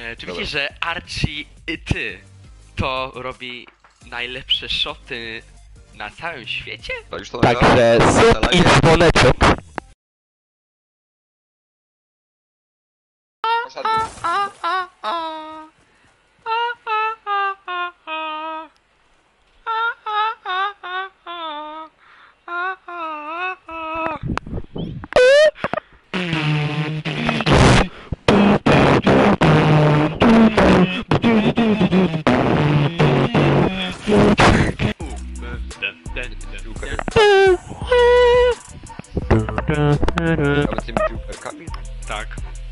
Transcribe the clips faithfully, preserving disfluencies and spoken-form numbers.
E, czy wiecie, że Archie i ty to robi najlepsze shoty na całym świecie? To już to Także sub i dzwoneczek. Ale z tymi piłkarkami? Tak.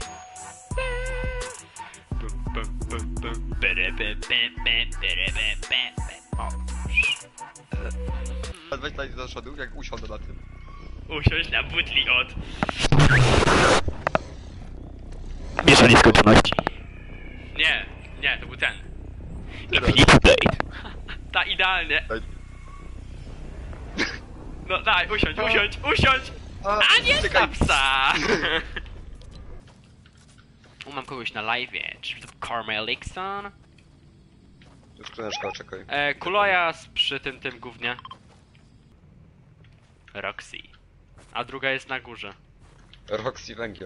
A weź tutaj do przodu, jak usiądę na tym. Usiądź na butli od... Miesza nieskończoności. Nie, nie, to był ten. Infinity Blade. Ta idealnie. Daj. No daj, usiądź, usiądź, usiądź! A nie czekaj. na psa! U, mam kogoś na live'ie. Czy to Karma Elixon? Już skrzyneczka, czekaj. E, Kuloja z- przy tym, tym gównie. Roxy. A druga jest na górze. Roxy węgiel.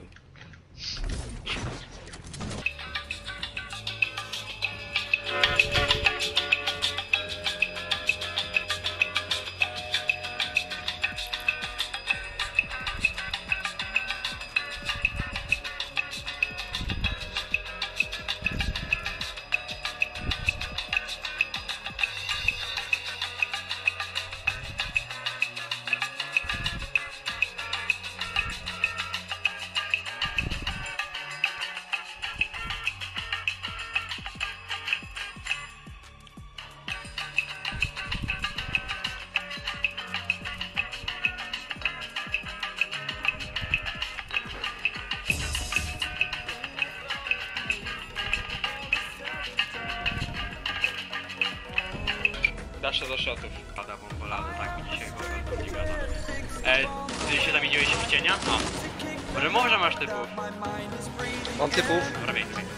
Dasz się do shotów. Pada bombolada, tak mi dzisiaj woda nie gada. E, ty się zamieniłeś w cienia? O. Może może masz typów. Mam typów. Dobra, bieg, bieg.